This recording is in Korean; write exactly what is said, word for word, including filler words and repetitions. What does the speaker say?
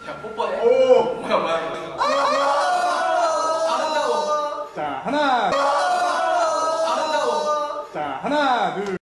야, 뽀뽀해. 오. 뭐야, 뭐야, 뭐야. 자, 하나. 안 한다고. 자, 하나, 둘,